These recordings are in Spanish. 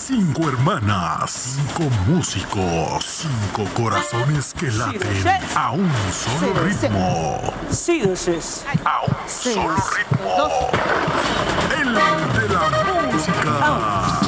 5 hermanas, 5 músicos, 5 corazones que laten a un solo ritmo. Sí, dices. A un solo ritmo. El de la música.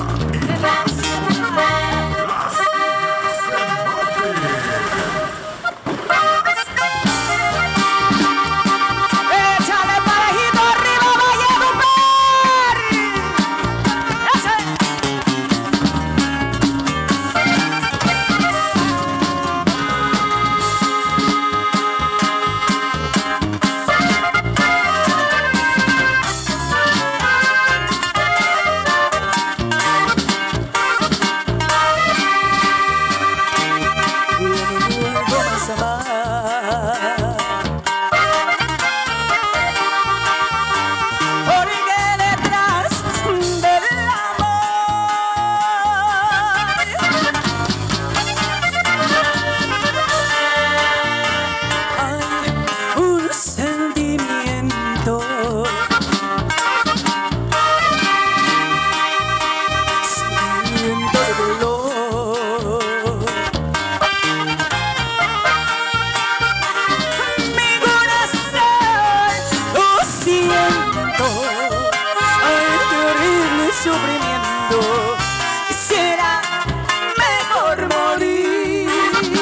Sufrimiento, será mejor morir.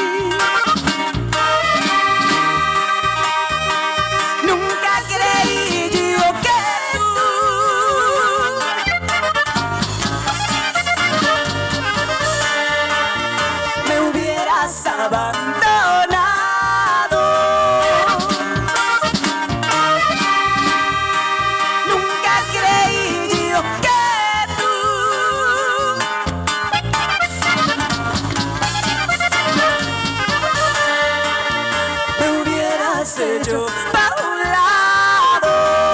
Nunca creí yo que tú me hubieras abandonado. Nunca creí yo que yo pa' un lado,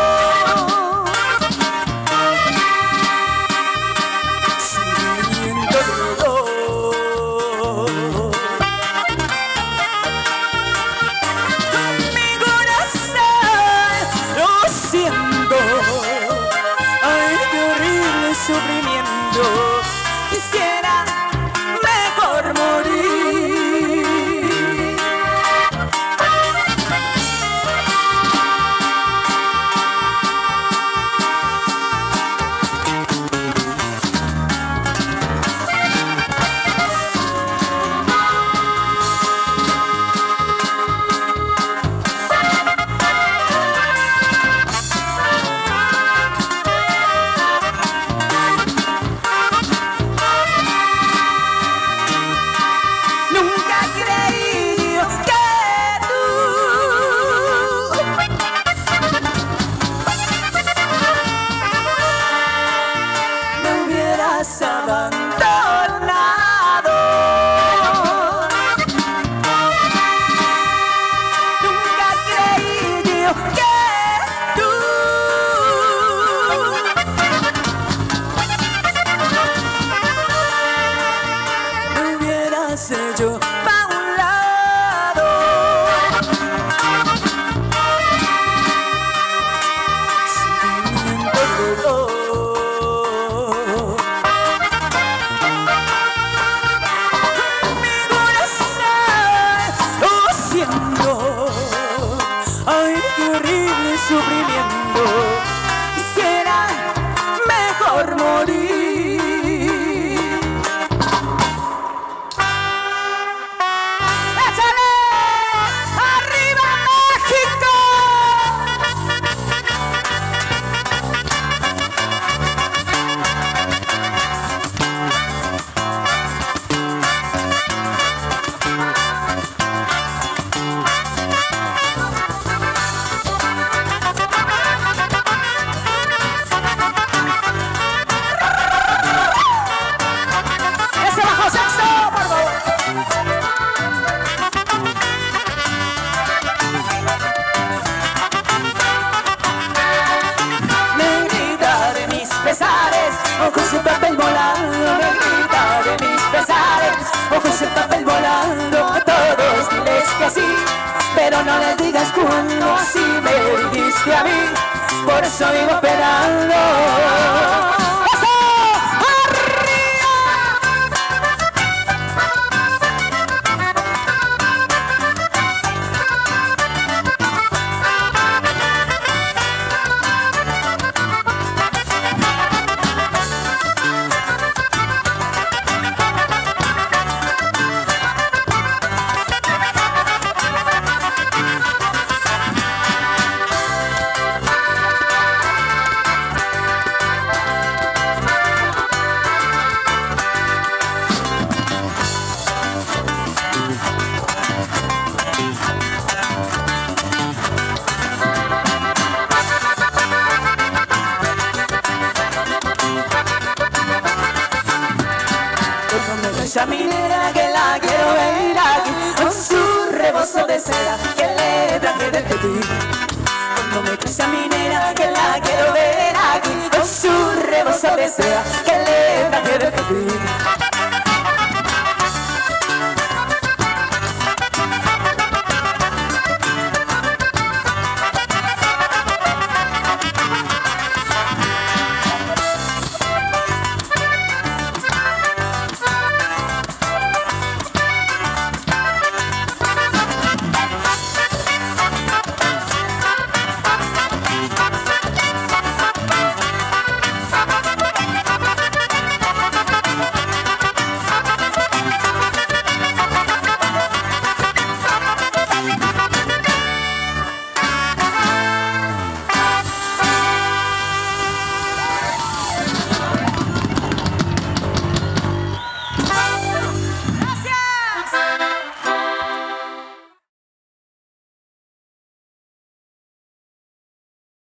sintiendo dolor. Mi corazón lo siento, ay, qué horrible sufrimiento. Quisiera mejor morir. Abandonado. Nunca creí yo que tú me hubieras hecho pa' un lado. Sintiendo dolor. Ay, qué horrible sufrimiento. Quisiera mejor morir. ¡Échale! ¡Arriba México! Ojos de papel volando, negrita de mis pesares. Ojos de papel volando, a todos diles que sí, pero no les digas cuándo, así me dijiste a mí. Por eso vivo esperando. ¡Eso! ¡Arriba! dice a mi nena que la quiero ver aquí, con su rebozo de seda que le traje del Petit. Cuando me dice a mi nena que la quiero ver aquí, con su rebozo de seda que le